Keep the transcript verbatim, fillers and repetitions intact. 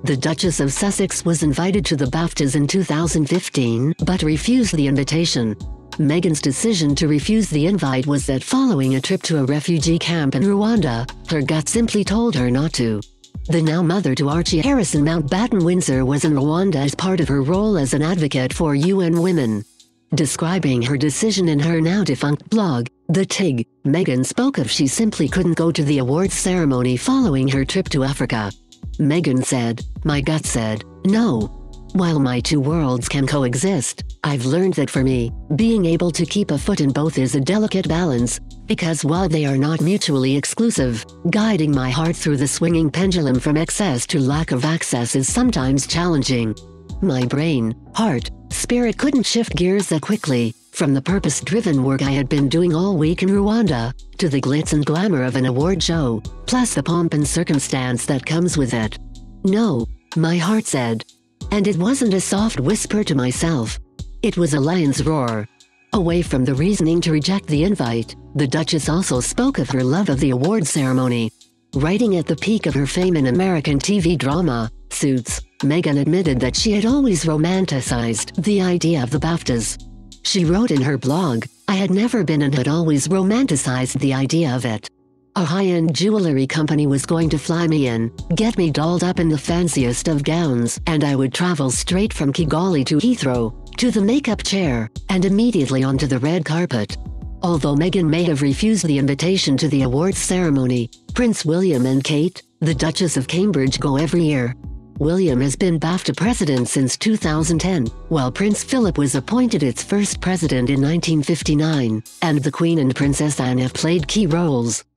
The Duchess of Sussex was invited to the BAFTAs in two thousand fifteen, but refused the invitation. Meghan's decision to refuse the invite was that following a trip to a refugee camp in Rwanda, her gut simply told her not to. The now mother to Archie Harrison Mountbatten Windsor was in Rwanda as part of her role as an advocate for U N Women. Describing her decision in her now-defunct blog, The Tig, Meghan spoke of she simply couldn't go to the awards ceremony following her trip to Africa. Meghan said, "My gut said, no. While my two worlds can coexist, I've learned that for me, being able to keep a foot in both is a delicate balance, because while they are not mutually exclusive, guiding my heart through the swinging pendulum from excess to lack of access is sometimes challenging. My brain, heart, spirit couldn't shift gears that quickly, from the purpose-driven work I had been doing all week in Rwanda, to the glitz and glamour of an award show, plus the pomp and circumstance that comes with it. No, my heart said. And it wasn't a soft whisper to myself. It was a lion's roar." Away from the reasoning to reject the invite, the Duchess also spoke of her love of the award ceremony. Writing at the peak of her fame in American T V drama, Suits, Meghan admitted that she had always romanticized the idea of the BAFTAs. She wrote in her blog, "I had never been and had always romanticized the idea of it. A high-end jewelry company was going to fly me in, get me dolled up in the fanciest of gowns, and I would travel straight from Kigali to Heathrow, to the makeup chair, and immediately onto the red carpet." Although Meghan may have refused the invitation to the awards ceremony, Prince William and Kate, the Duchess of Cambridge, go every year. William has been BAFTA president since two thousand ten, while Prince Philip was appointed its first president in nineteen fifty-nine, and the Queen and Princess Anne have played key roles.